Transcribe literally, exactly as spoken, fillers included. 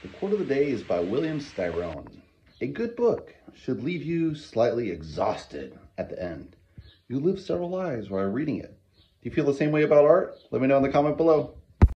The quote of the day is by William Styron. A good book should leave you slightly exhausted at the end. You live several lives while reading it. Do you feel the same way about art? Let me know in the comment below.